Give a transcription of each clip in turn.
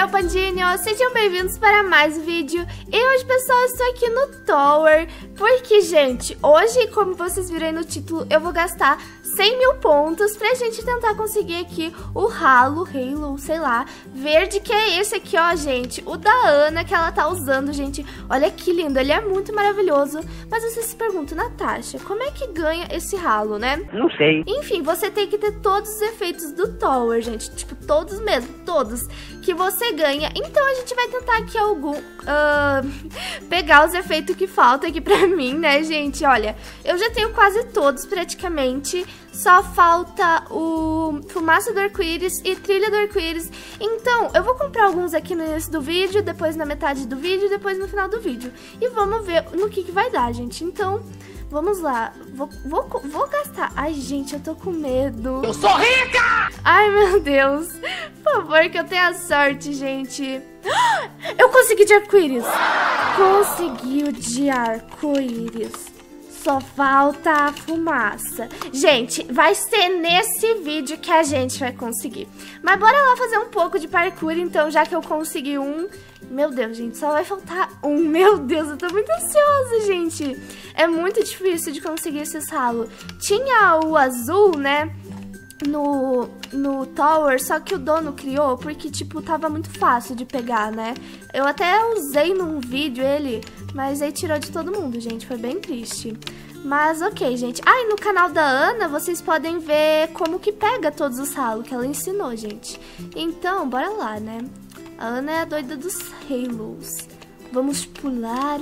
meu pandinho, sejam bem-vindos para mais um vídeo. E hoje, pessoal, eu estou aqui no Tower, porque, gente, hoje, como vocês viram aí no título, eu vou gastar 100 mil pontos pra gente tentar conseguir aqui o Halo, sei lá, verde, que é esse aqui, ó, gente, o da Ana, que ela tá usando, gente. Olha que lindo, ele é muito maravilhoso. Mas você se pergunta, Natasha, como é que ganha esse Halo, né? Não sei. Enfim, você tem que ter todos os efeitos do Tower, gente, tipo, todos mesmo, todos que você ganha. Então a gente vai tentar aqui pegar os efeitos que faltam aqui pra mim, né, gente? Olha, eu já tenho quase todos praticamente. Só falta o Fumaça do Arco-Íris e Trilha do Arco-Íris. Então, eu vou comprar alguns aqui no início do vídeo, depois na metade do vídeo e depois no final do vídeo. E vamos ver no que vai dar, gente. Então, vamos lá. Vou gastar. Ai, gente, eu tô com medo. Eu sou rica! Ai, meu Deus. Por favor, que eu tenha sorte, gente. Eu consegui de arco-íris. Consegui o de arco-íris. Só falta a fumaça. Gente, vai ser nesse vídeo que a gente vai conseguir. Mas bora lá fazer um pouco de parkour, então, já que eu consegui um. Meu Deus, gente, só vai faltar um. Meu Deus, eu tô muito ansiosa, gente. É muito difícil de conseguir esses halos. Tinha o azul, né, no Tower, só que o dono criou porque, tipo, tava muito fácil de pegar, né? Eu até usei num vídeo ele, mas aí tirou de todo mundo, gente. Foi bem triste. Mas ok, gente. Ah, e no canal da Ana vocês podem ver como que pega todos os halos que ela ensinou, gente. Então, bora lá, né? A Ana é a doida dos Halos. Vamos pular.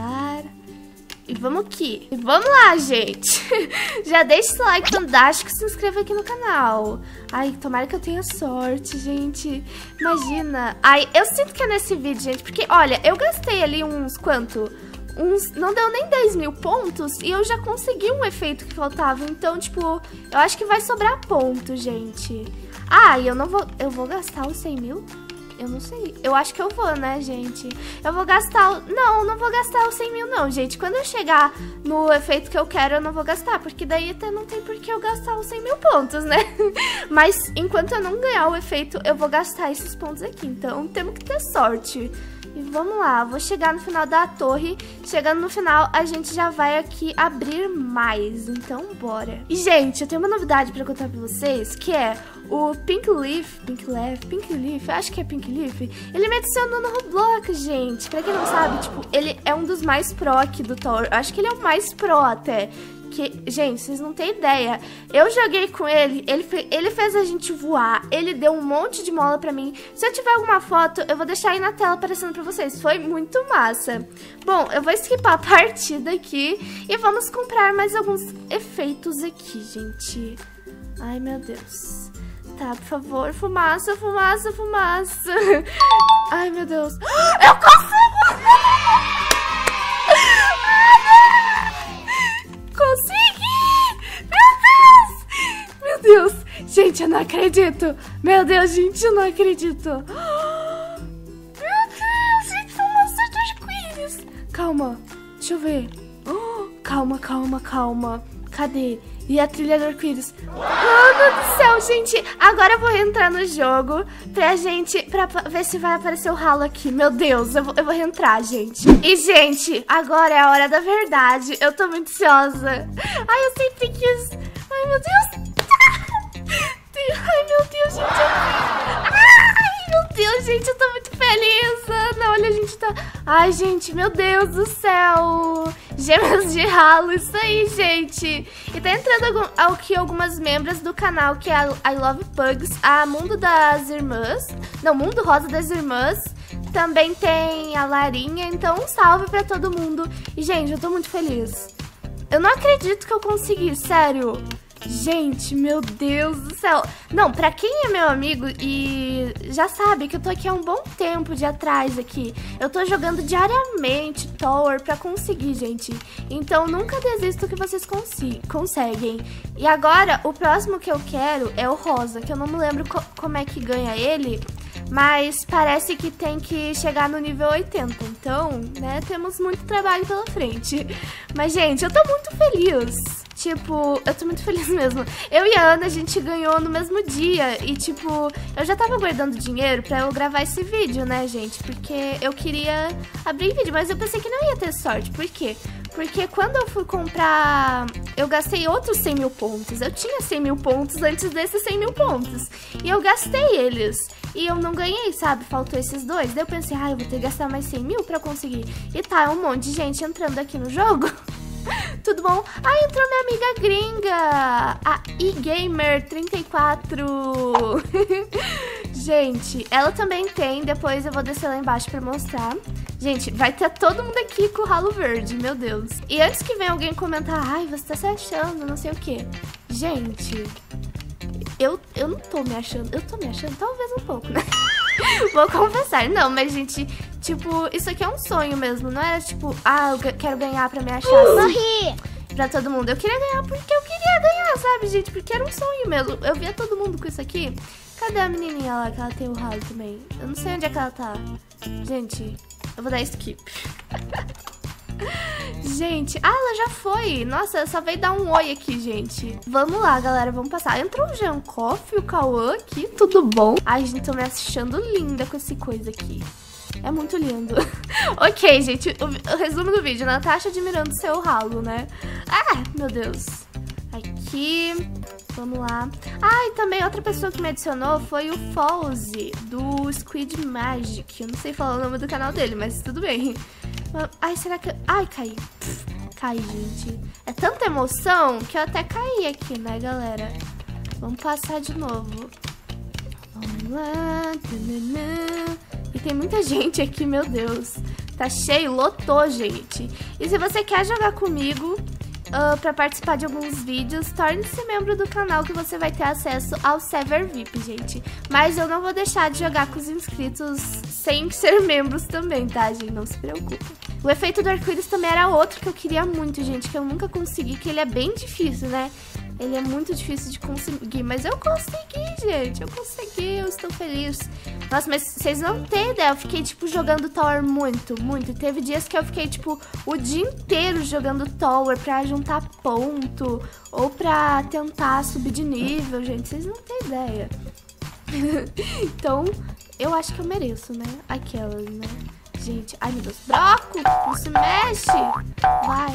E vamos aqui. E vamos lá, gente. Já deixa esse like fantástico e se inscreva aqui no canal. Ai, tomara que eu tenha sorte, gente. Imagina. Ai, eu sinto que é nesse vídeo, gente. Porque, olha, eu gastei ali uns quanto? Não deu nem 10 mil pontos e eu já consegui um efeito que faltava. Então, tipo, eu acho que vai sobrar ponto, gente. Ah, e eu vou gastar os 100 mil? Eu não sei. Eu acho que eu vou, né, gente? Eu vou gastar... Não vou gastar os 100 mil, não, gente. Quando eu chegar no efeito que eu quero, eu não vou gastar. Porque daí até não tem por que eu gastar os 100 mil pontos, né? Mas enquanto eu não ganhar o efeito, eu vou gastar esses pontos aqui. Então, temos que ter sorte. E vamos lá, vou chegar no final da torre. Chegando no final, a gente já vai aqui abrir mais. Então, bora. E, gente, eu tenho uma novidade pra contar pra vocês, que é o Pink Leaf, eu acho que é Pink Leaf. Ele me adicionou no Roblox, gente. Pra quem não sabe, tipo, ele é um dos mais pro aqui do Tower. Eu acho que ele é o mais pro até. Que, gente, vocês não têm ideia. Eu joguei com ele, ele fez a gente voar, ele deu um monte de mola pra mim. Se eu tiver alguma foto, eu vou deixar aí na tela aparecendo pra vocês. Foi muito massa. Bom, eu vou skipar a partida aqui e vamos comprar mais alguns efeitos aqui, gente. Ai, meu Deus. Tá, por favor, fumaça. Ai, meu Deus. Eu consigo! Consegui! Meu Deus! Gente, eu não acredito! Meu Deus, gente, eu não acredito! Meu Deus, gente, fumaça de arco-íris! Calma, deixa eu ver. Calma. Cadê? E a trilha do arco-íris? Oh, meu Deus do céu, gente! Agora eu vou entrar no jogo pra ver se vai aparecer o Halo aqui. Meu Deus, eu vou reentrar, gente. E, gente, agora é a hora da verdade. Eu tô muito ansiosa. Ai, eu sempre quis. Ai, meu Deus. Ai, meu Deus, gente. Ai, meu Deus, gente, eu tô muito feliz. Ana, olha, a gente tá... Ai, gente, meu Deus do céu. Gêmeas de Halo, isso aí, gente. E tá entrando aqui algumas membros do canal, que é a I Love Pugs, a Mundo das Irmãs. Não, Mundo Rosa das Irmãs. Também tem a Larinha, então um salve pra todo mundo. E, gente, eu tô muito feliz. Eu não acredito que eu consegui, sério. Gente, meu Deus do céu. Não, pra quem é meu amigo e já sabe que eu tô aqui há um bom tempo de atrás aqui. Eu tô jogando diariamente Tower pra conseguir, gente. Então nunca desisto que vocês conseguem. E agora, o próximo que eu quero é o rosa, que eu não me lembro como é que ganha ele. Mas parece que tem que chegar no nível 80. Então, né, temos muito trabalho pela frente. Mas, gente, eu tô muito feliz. Tipo, eu tô muito feliz mesmo. Eu e a Ana, a gente ganhou no mesmo dia. E, tipo, eu já tava guardando dinheiro pra eu gravar esse vídeo, né, gente? Porque eu queria abrir vídeo, mas eu pensei que não ia ter sorte. Por quê? Porque quando eu fui comprar, eu gastei outros 100 mil pontos. Eu tinha 100 mil pontos antes desses 100 mil pontos. E eu gastei eles. E eu não ganhei, sabe? Faltou esses dois. Daí eu pensei, eu vou ter que gastar mais 100 mil pra conseguir. E tá, um monte de gente entrando aqui no jogo. Tudo bom? Entrou minha amiga gringa, a eGamer34. Gente, ela também tem, depois eu vou descer lá embaixo pra mostrar. Gente, vai ter todo mundo aqui com o ralo verde, meu Deus. E antes que venha alguém comentar, você tá se achando, não sei o quê. Gente, eu não tô me achando, eu tô me achando talvez um pouco, né? Vou confessar, não, mas gente, tipo, isso aqui é um sonho mesmo, não era tipo, eu quero ganhar pra me achar assim, pra todo mundo. Eu queria ganhar porque eu queria ganhar, sabe, gente, porque era um sonho mesmo. Eu via todo mundo com isso aqui. Cadê a menininha lá que ela tem o ralo também? Eu não sei onde é que ela tá. Gente, eu vou dar skip. Gente, ela já foi. Nossa, só veio dar um oi aqui, gente. Vamos lá, galera, vamos passar. Entrou o Jean Coff, o Cauã aqui, tudo bom? Ai, gente, tô me achando linda com esse coisa aqui. É muito lindo. Ok, gente, o resumo do vídeo. Natasha admirando seu ralo, né? Meu Deus. Aqui, vamos lá. E também outra pessoa que me adicionou foi o Fauzi, do Squid Magic. Eu não sei falar o nome do canal dele, mas tudo bem. Será que... caí. Caí, gente. É tanta emoção que eu até caí aqui, né, galera? Vamos passar de novo. Vamos lá. E tem muita gente aqui, meu Deus. Tá cheio, lotou, gente. E se você quer jogar comigo... pra participar de alguns vídeos, torne-se membro do canal que você vai ter acesso ao server VIP, gente. Mas eu não vou deixar de jogar com os inscritos sem ser membros também, tá, gente? Não se preocupe. O efeito do arco-íris também era outro que eu queria muito, gente, que eu nunca consegui, que ele é bem difícil, né? Ele é muito difícil de conseguir, mas eu consegui, gente. Eu consegui, eu estou feliz. Nossa, mas vocês não têm ideia. Eu fiquei, tipo, jogando Tower muito. Teve dias que eu fiquei, tipo, o dia inteiro jogando Tower pra juntar ponto. Ou pra tentar subir de nível, gente. Vocês não têm ideia. Então, eu acho que eu mereço, né? Aquelas, né? Gente, ai meu Deus. Broco, não se mexe. Vai.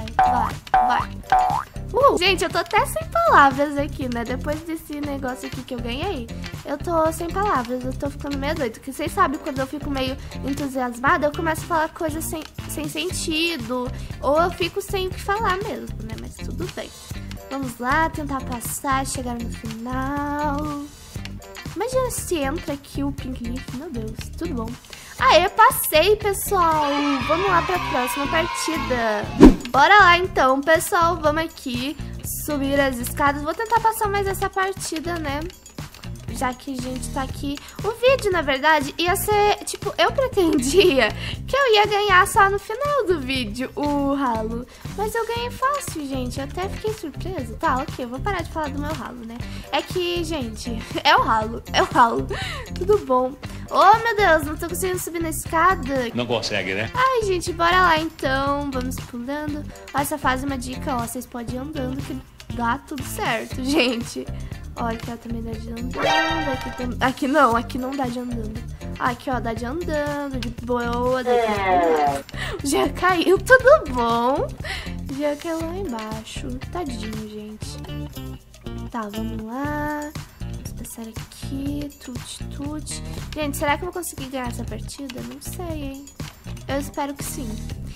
Gente, eu tô até sem palavras aqui, né? Depois desse negócio aqui que eu ganhei, eu tô sem palavras, eu tô ficando meio doida. Porque vocês sabem, quando eu fico meio entusiasmada, eu começo a falar coisas sem sentido. Ou eu fico sem o que falar mesmo, né? Mas tudo bem. Vamos lá, tentar passar, chegar no final. Imagina se entra aqui o Pink Leaf, meu Deus, tudo bom. Passei, pessoal. Vamos lá pra próxima partida. Bora lá, então, pessoal. Vamos aqui subir as escadas. Vou tentar passar mais essa partida, né? Já que a gente tá aqui. O vídeo, na verdade, ia ser... Tipo, eu pretendia que eu ia ganhar só no final do vídeo o ralo. Mas eu ganhei fácil, gente. Eu até fiquei surpresa. Tá, ok. Eu vou parar de falar do meu ralo, né? É que, gente, é o ralo. Tudo bom. Oh, meu Deus, não tô conseguindo subir na escada. Não consegue, né? Ai, gente, bora lá, então. Vamos pulando. Essa fase é uma dica, vocês podem ir andando que dá tudo certo, gente. Aqui, também dá de andando. Aqui não dá de andando. Aqui, dá de andando, de boa. Já caiu, tudo bom? Já caiu lá embaixo. Tadinho, gente. Tá, vamos lá. Vamos passar aqui. Tut. Gente, será que eu vou conseguir ganhar essa partida? Não sei, hein? Eu espero que sim.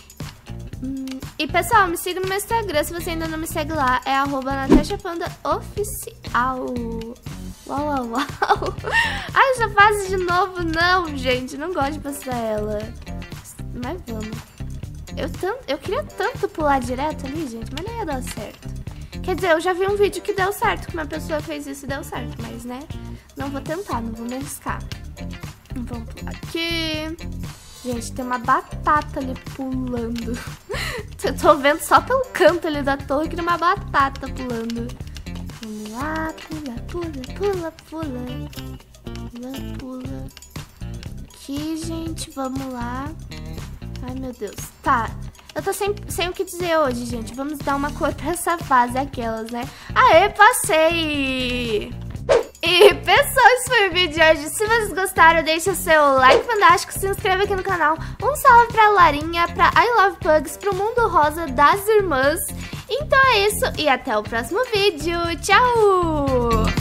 E pessoal, me siga no meu Instagram. Se você ainda não me segue lá, é @NatashaPandaOficial. Uau. Essa fase de novo, não, gente. Não gosto de passar ela. Mas vamos. Eu queria tanto pular direto ali, gente, mas não ia dar certo. Quer dizer, eu já vi um vídeo que deu certo, que uma pessoa fez isso e deu certo. Mas, né, não vou tentar, não vou me arriscar. Vamos pular aqui. Gente, tem uma batata ali pulando. Eu tô vendo só pelo canto ali da torre que tem uma batata pulando. Vamos lá, pula. Aqui, gente, vamos lá. Ai, meu Deus. Tá, Eu tô sem o que dizer hoje, gente. Vamos dar uma cor pra essa fase, aquelas, né? Aê, passei! E, pessoal, esse foi o vídeo de hoje. Se vocês gostaram, deixa o seu like fantástico, se inscreva aqui no canal. Um salve pra Larinha, pra I Love Pugs, pro Mundo Rosa das Irmãs. Então é isso, e até o próximo vídeo. Tchau!